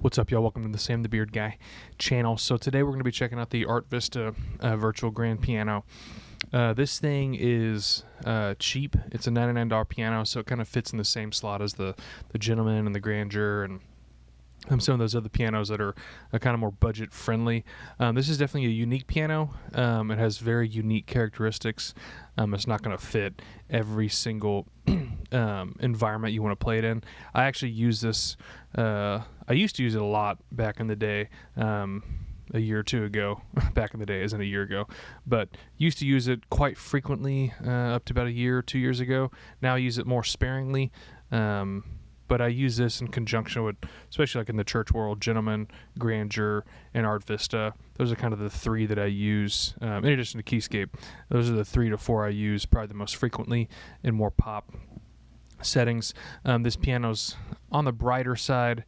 What's up, y'all? Welcome to the Sam the Beard Guy channel. So today we're going to be checking out the Art Vista virtual grand piano. This thing is cheap. It's a $99 piano, so it kind of fits in the same slot as the Gentleman and the Grandeur and some of those other pianos that are kind of more budget friendly. This is definitely a unique piano. It has very unique characteristics. It's not going to fit every single environment you want to play it in. I actually use this. I used to use it a lot back in the day. A year or two ago. Back in the day isn't a year ago, but used to use it quite frequently up to about a year or 2 years ago. Now I use it more sparingly. But I use this in conjunction with, especially like in the church world, Gentleman, Grandeur, and Art Vista. Those are kind of the three that I use, in addition to Keyscape. Those are the 3 to 4 I use probably the most frequently in more pop settings. This piano's on the brighter side.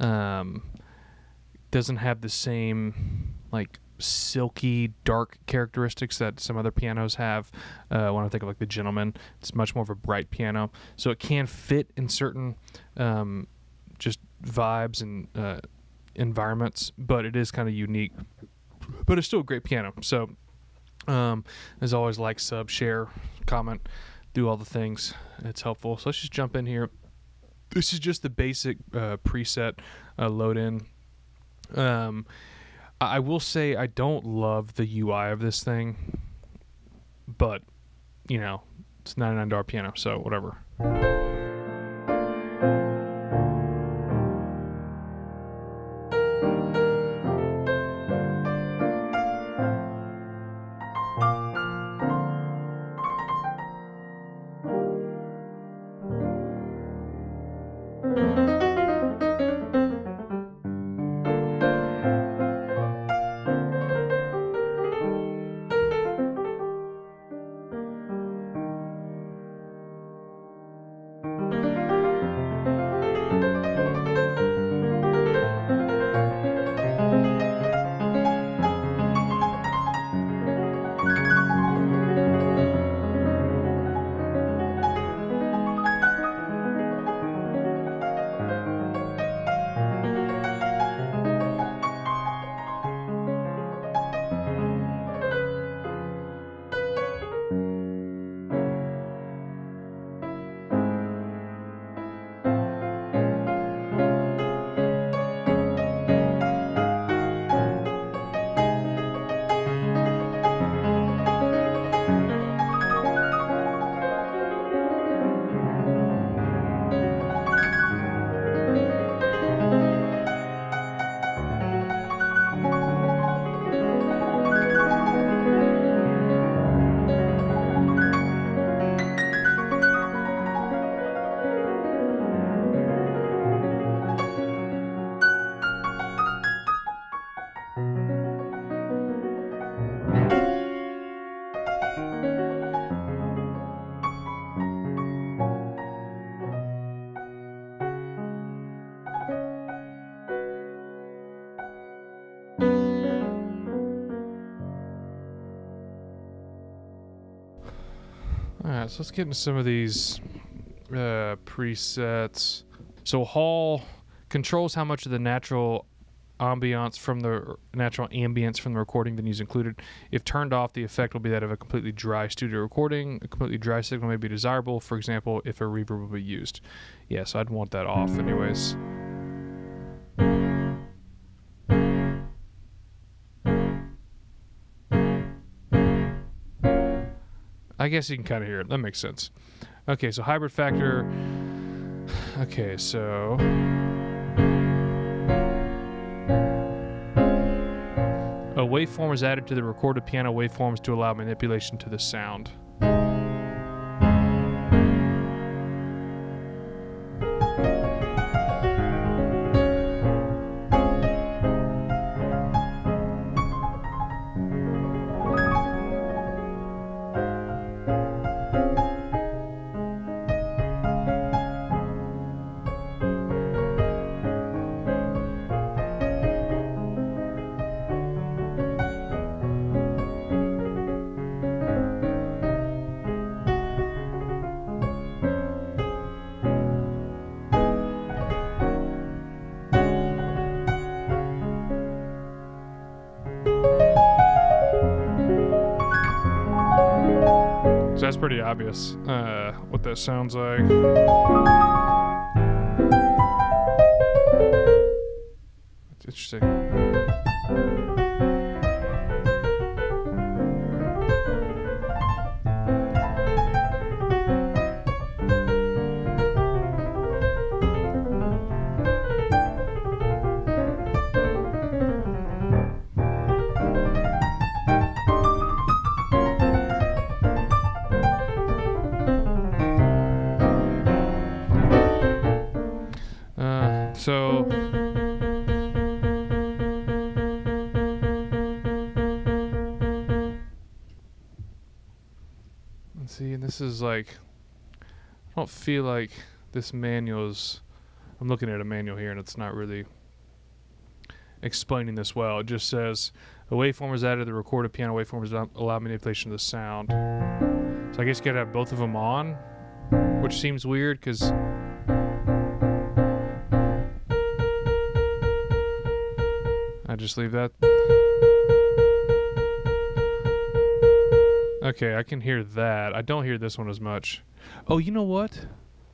Doesn't have the same like silky dark characteristics that some other pianos have. When I think of like the Gentleman, it's much more of a bright piano, so it can fit in certain just vibes and environments, but it is kind of unique, but it's still a great piano. So as always, like, sub, share, comment, do all the things. It's helpful. So let's just jump in here. This is just the basic preset load in. I will say I don't love the UI of this thing, but, you know, it's a $99 piano, so whatever. Alright, so let's get into some of these presets. So Hall controls how much of the natural ambience from the recording then is included. If turned off, the effect will be that of a completely dry studio recording. A completely dry signal may be desirable, for example, if a reverb will be used. Yeah, so I'd want that off anyways. I guess you can kind of hear it. That makes sense. Okay, so hybrid factor. Okay, so a waveform is added to the recorded piano waveforms to allow manipulation to the sound. pretty obvious what that sounds like. That's interesting. So let's see, and this is like, I don't feel like this manual is, I'm looking at a manual here and it's not really explaining this well. It just says a waveform is added to the recorded piano waveforms that allow manipulation of the sound. So I guess you gotta have both of them on, which seems weird because I just leave that. Okay, I can hear that. I don't hear this one as much. Oh, you know what?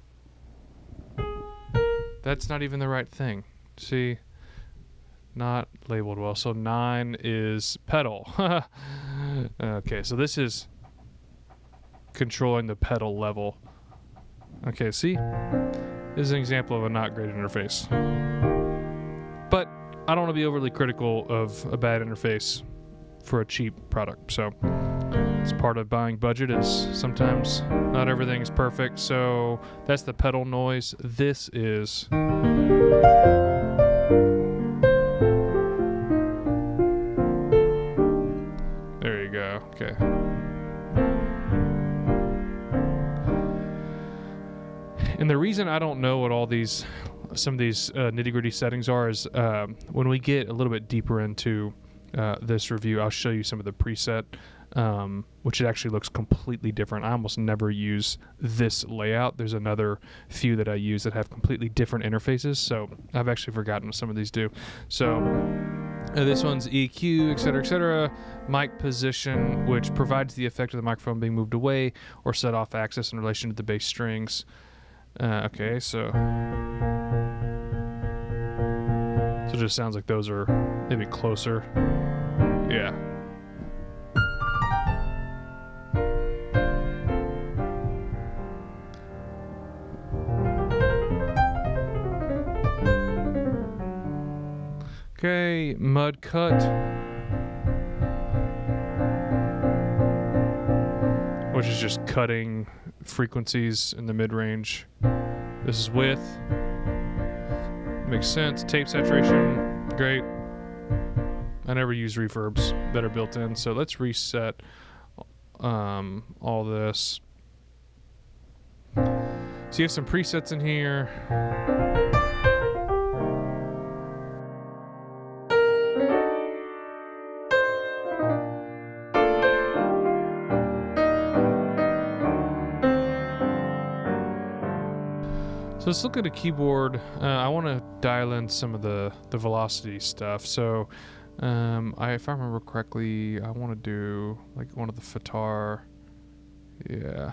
That's not even the right thing. See? Not labeled well. So 9 is pedal. Okay, so this is controlling the pedal level. Okay, see? This is an example of a not great interface. But I don't want to be overly critical of a bad interface for a cheap product. So it's part of buying budget, is sometimes not everything is perfect. So that's the pedal noise. This is there you go. Okay. And the reason I don't know what all these, some of these nitty-gritty settings are is when we get a little bit deeper into this review, I'll show you some of the preset, which it actually looks completely different. I almost never use this layout. There's another few that I use that have completely different interfaces, so I've actually forgotten what some of these do. So this one's EQ, etc., mic position, which provides the effect of the microphone being moved away or set off axis in relation to the bass strings. Okay, so it just sounds like those are maybe closer. Yeah. Okay, mud cut, which is just cutting frequencies in the mid-range. This is width. Makes sense. Tape saturation, great. I never use reverbs that are built in, so let's reset all this. So you have some presets in here. So let's look at a keyboard. I want to dial in some of the velocity stuff. So if I remember correctly, I want to do like one of the FITAR. Yeah.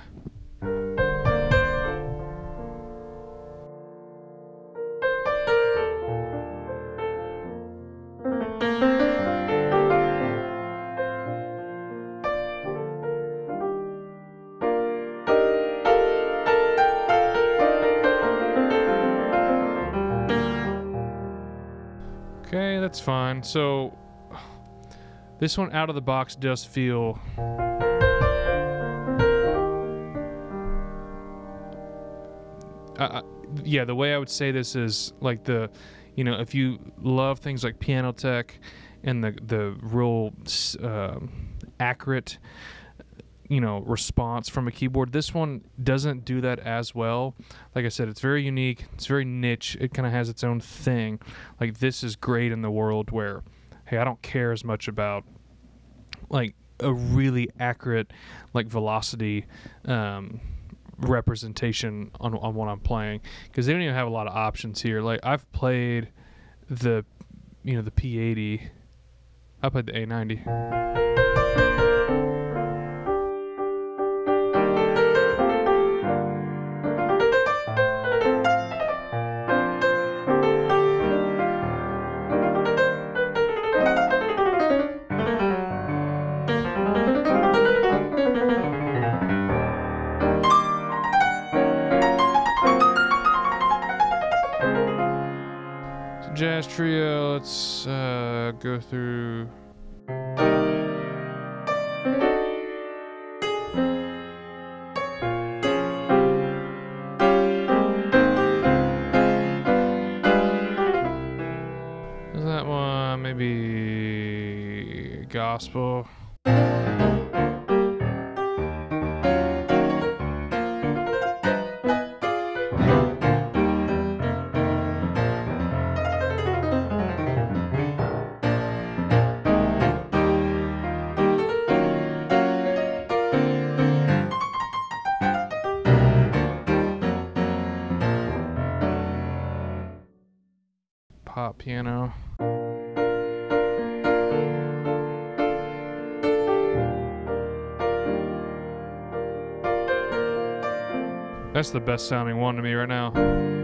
Okay, that's fine. So this one out of the box does feel yeah, the way I would say this is like the, you know, if you love things like Pianotech and the real accurate, you know, response from a keyboard, this one doesn't do that as well. Like I said, it's very unique, it's very niche, it kind of has its own thing. Like this is great in the world where, hey, I don't care as much about like a really accurate like velocity representation on what I'm playing, because they don't even have a lot of options here. Like I've played the, you know, the P80, I played the A90. trio. Let's go through. Is that one maybe gospel? Pop piano. That's the best sounding one to me right now.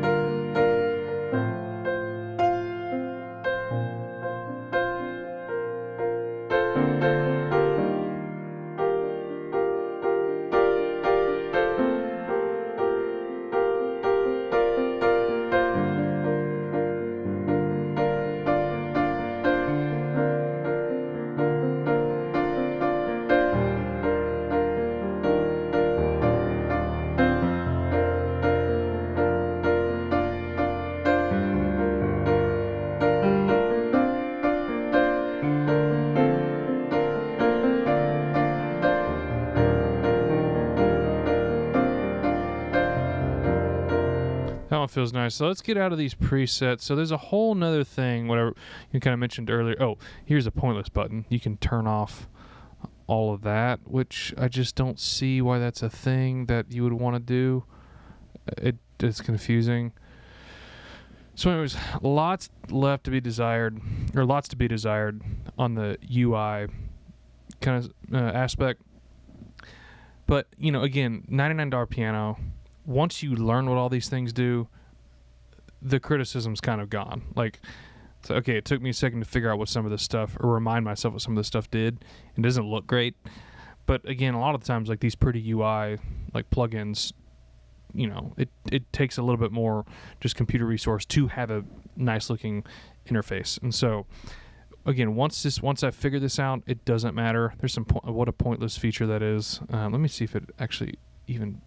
That one feels nice. So let's get out of these presets. So there's a whole nother thing, whatever you kind of mentioned earlier. Oh, here's a pointless button. You can turn off all of that, which I just don't see why that's a thing that you would want to do. It's confusing. So anyways, lots left to be desired, or lots to be desired on the UI kind of aspect. But, you know, again, $99 piano. Once you learn what all these things do, the criticism's kind of gone. Like, so, okay, it took me a second to figure out what some of this stuff, or remind myself what some of this stuff did. It doesn't look great. But again, a lot of the times, like these pretty UI, like plugins, you know, it takes a little bit more just computer resource to have a nice looking interface. And so, again, once I figure this out, it doesn't matter. There's some what a pointless feature that is. Let me see if it actually even.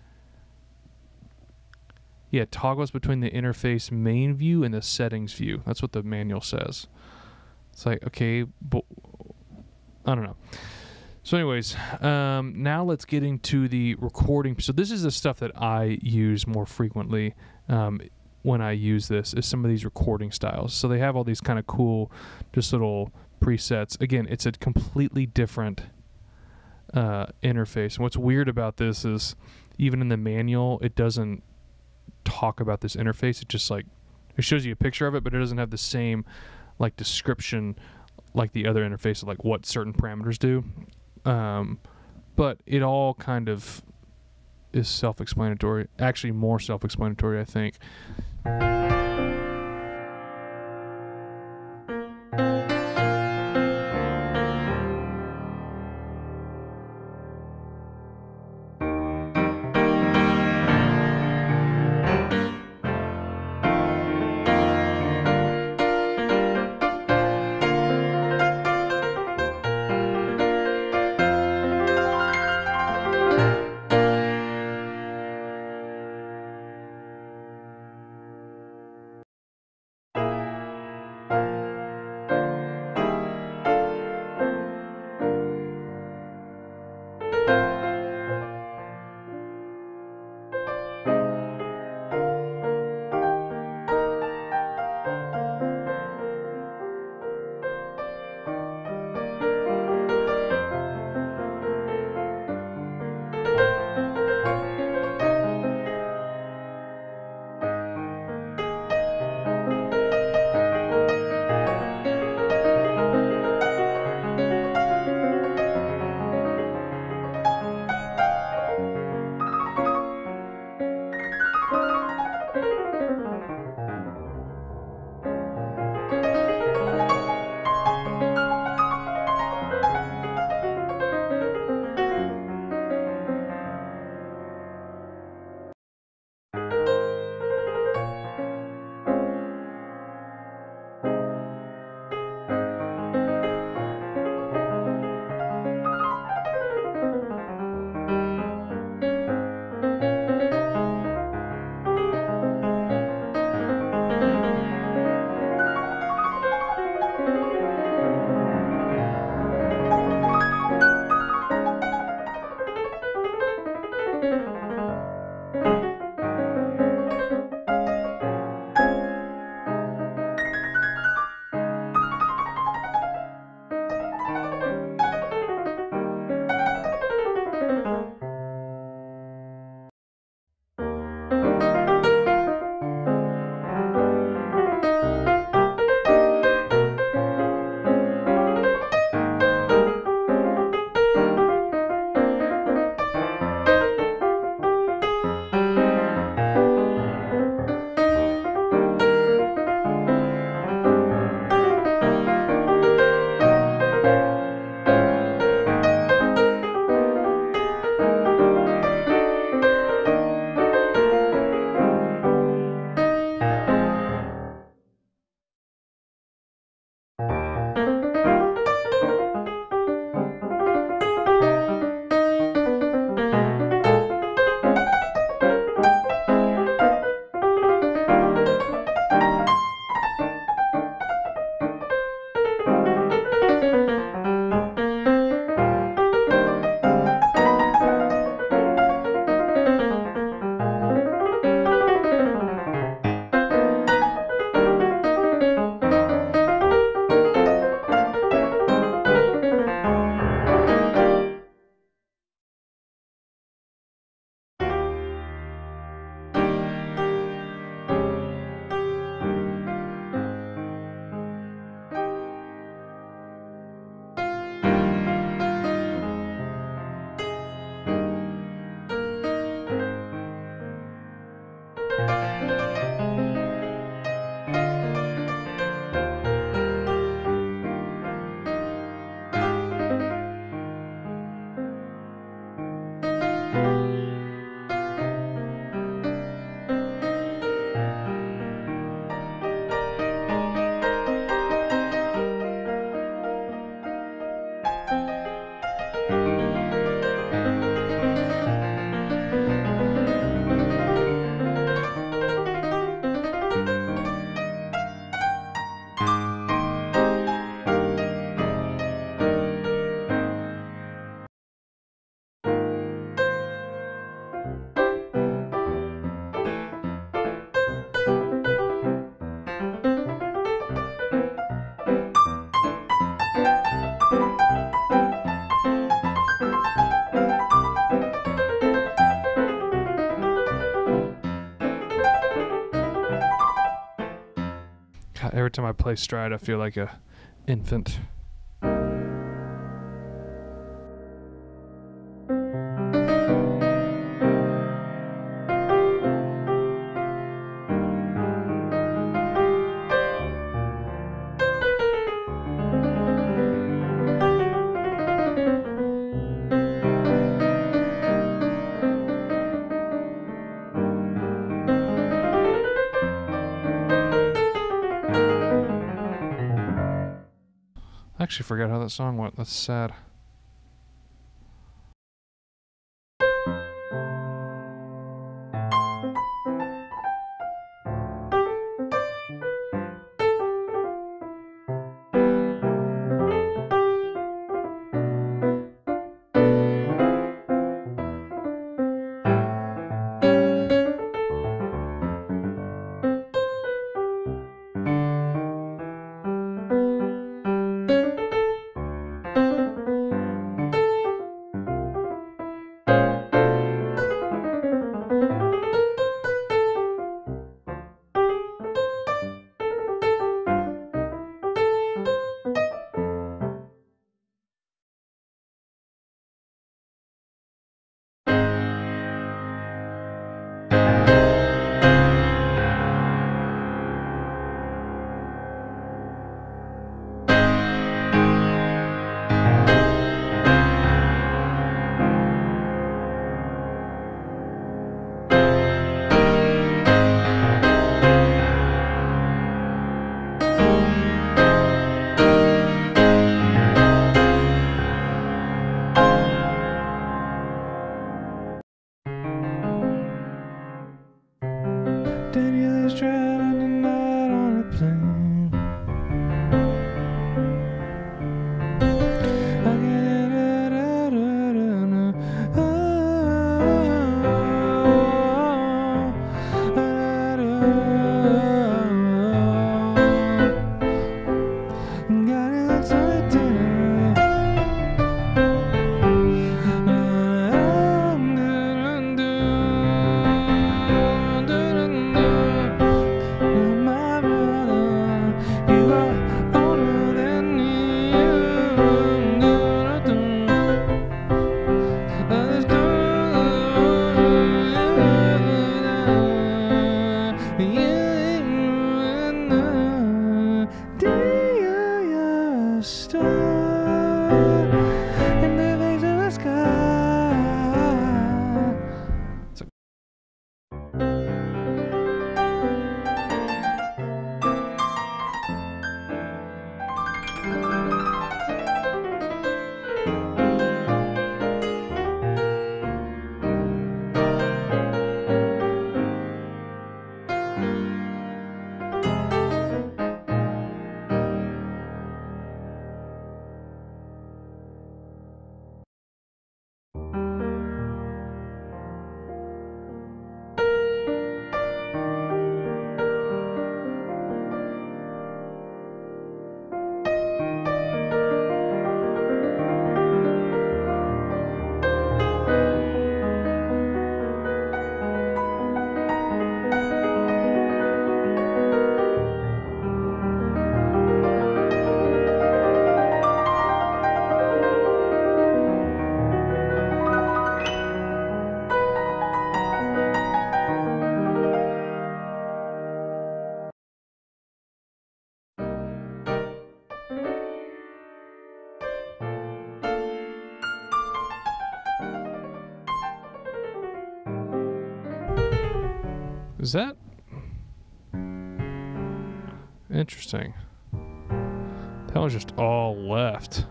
Yeah, toggles between the interface main view and the settings view. That's what the manual says. It's like, okay, but I don't know. So anyways, now let's get into the recording. So this is the stuff that I use more frequently when I use this, is some of these recording styles. So they have all these kind of cool, just little presets. Again, it's a completely different interface. And what's weird about this is even in the manual, it doesn't talk about this interface. It just like, it shows you a picture of it, but it doesn't have the same like description like the other interface of like what certain parameters do. But it all kind of is self-explanatory, actually more self-explanatory, I think. every time I play Stride, I feel like a infant. I actually forgot how that song went. That's sad. Daniel is driving tonight on a plane. I get got it upside down. Is that interesting? That was just all left.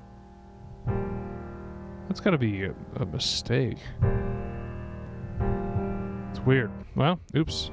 That's got to be a mistake. It's weird. Well, oops.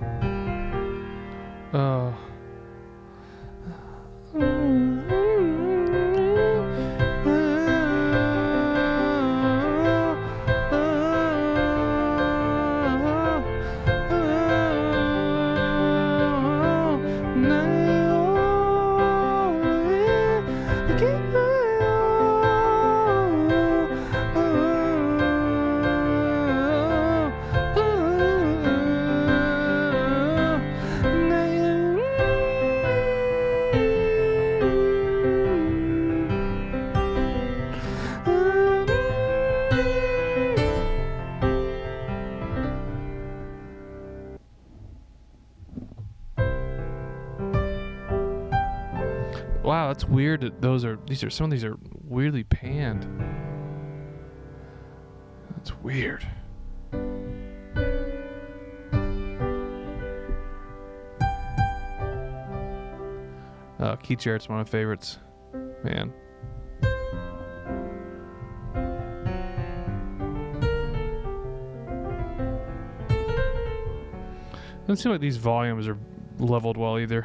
Wow, that's weird. Some of these are weirdly panned. That's weird. Keith Jarrett's one of my favorites. Man. Doesn't seem like these volumes are leveled well either.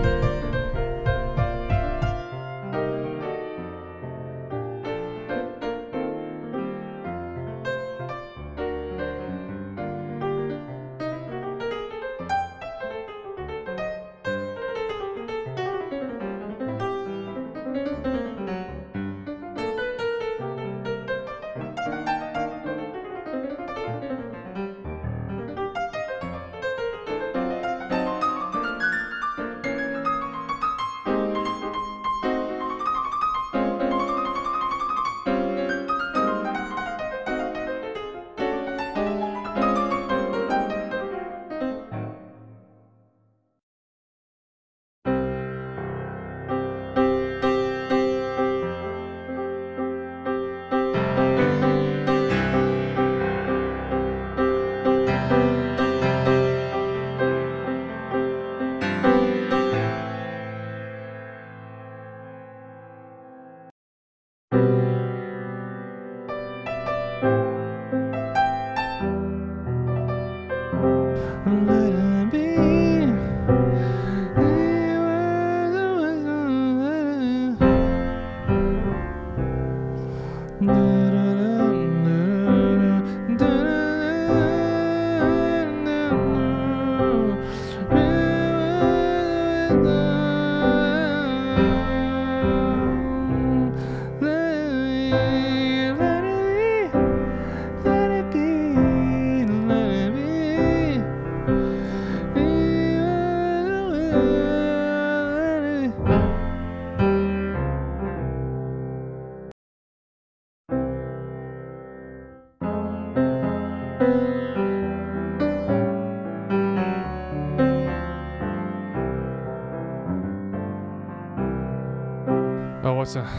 Oh, what's that?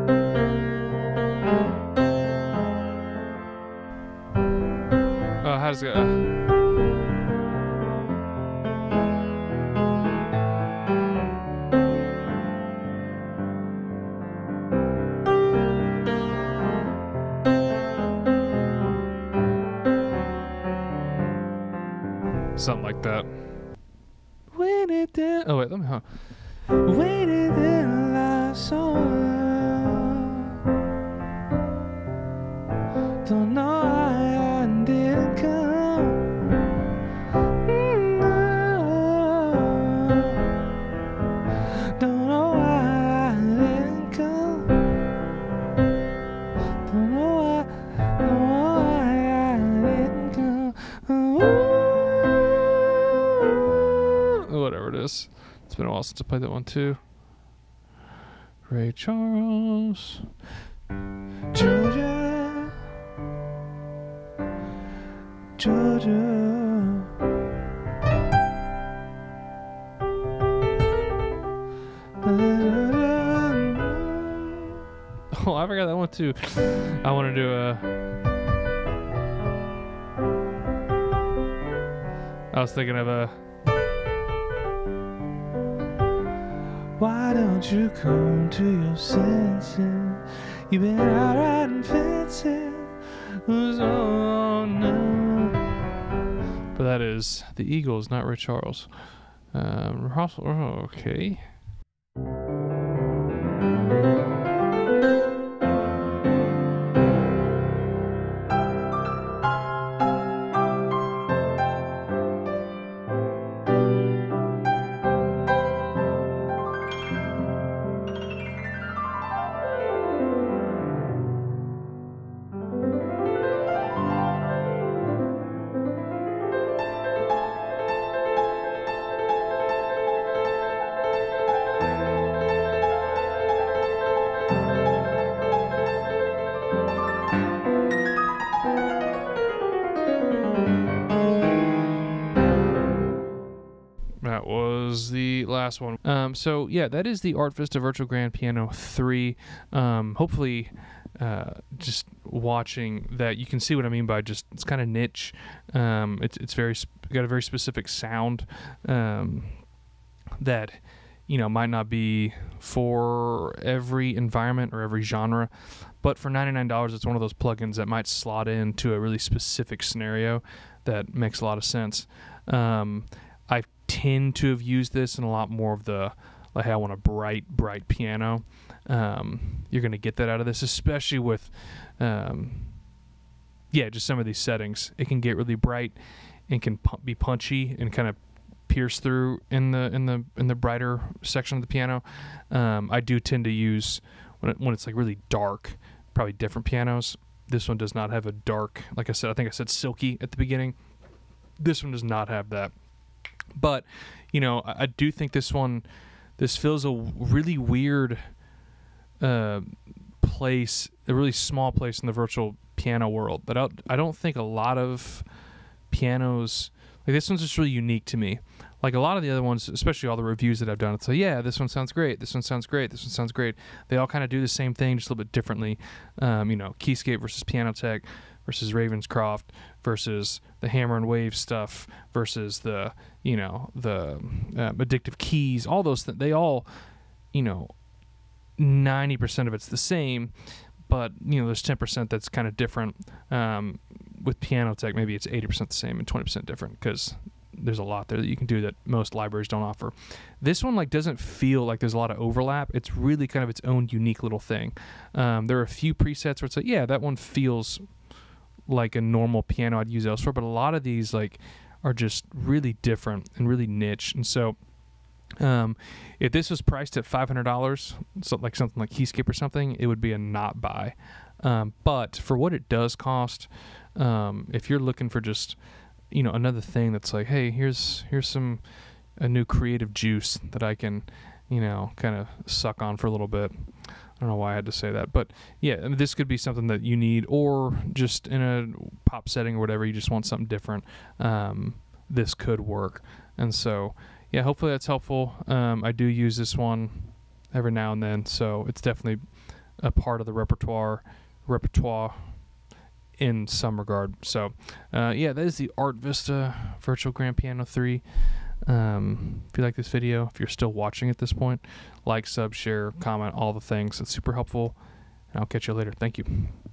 Oh, how does it go? Something like that. When it did. Oh, wait, let me. When it did, I saw. Don't know why I didn't come. Don't know why I didn't come. Don't know why I didn't come. Whatever it is. It's been a while since I played that one too. Ray Charles. Georgia. Georgia. Oh, I forgot that one too. I want to do I was thinking of a. Why don't you come to your senses? You've been out riding fences. Oh no. But that is the Eagles, not Ray Charles. Okay. last one. So yeah, that is the Art Vista Virtual Grand Piano 3. Hopefully, just watching that, you can see what I mean by just, it's kind of niche. It's got a very specific sound that, you know, might not be for every environment or every genre, but for $99, it's one of those plugins that might slot into a really specific scenario that makes a lot of sense. I tend to have used this in a lot more of the, like, hey, I want a bright piano. You're going to get that out of this, especially with, just some of these settings. It can get really bright and can be punchy and kind of pierce through in the brighter section of the piano. I do tend to use when it's like really dark, probably different pianos. This one does not have a dark, like I said, I think I said silky at the beginning. This one does not have that. But, you know, I do think this fills a really weird place, a really small place in the virtual piano world. But I don't think a lot of pianos, like this one's just really unique to me. Like a lot of the other ones, especially all the reviews that I've done, it's like, yeah, this one sounds great, this one sounds great, this one sounds great. They all kind of do the same thing, just a little bit differently. You know, Keyscape versus Pianotech versus Ravenscroft versus the Hammer and Wave stuff versus the, you know, the Addictive Keys, all those things. They all, you know, 90% of it's the same, but, you know, there's 10% that's kind of different. With Pianotech, maybe it's 80% the same and 20% different, because there's a lot there that you can do that most libraries don't offer. This one, like, doesn't feel like there's a lot of overlap. It's really kind of its own unique little thing. There are a few presets where it's like, yeah, that one feels like a normal piano I'd use elsewhere, but a lot of these, like, are just really different and really niche. And so if this was priced at $500, so like something like Keyscape or something, it would be a not buy. But for what it does cost, if you're looking for just, you know, another thing that's like, hey, here's a new creative juice that I can, you know, kind of suck on for a little bit. I don't know why I had to say that, but yeah, I mean, this could be something that you need, or just in a pop setting or whatever, you just want something different. This could work. And so, yeah, hopefully that's helpful. I do use this one every now and then, so it's definitely a part of the repertoire in some regard. So yeah, that is the Art Vista Virtual Grand Piano 3. If you like this video, if you're still watching at this point, like, sub, share, comment, all the things. It's super helpful, and I'll catch you later. Thank you.